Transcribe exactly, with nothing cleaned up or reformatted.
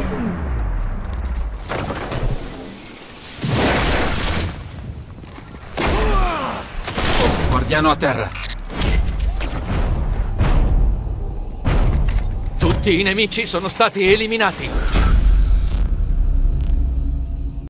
Guardiano a terra. Tutti i nemici sono stati eliminati.